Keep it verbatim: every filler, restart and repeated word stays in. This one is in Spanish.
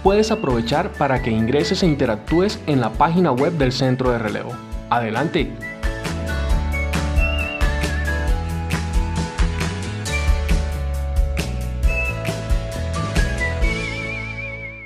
puedes aprovechar para que ingreses e interactúes en la página web del Centro de Relevo. Adelante,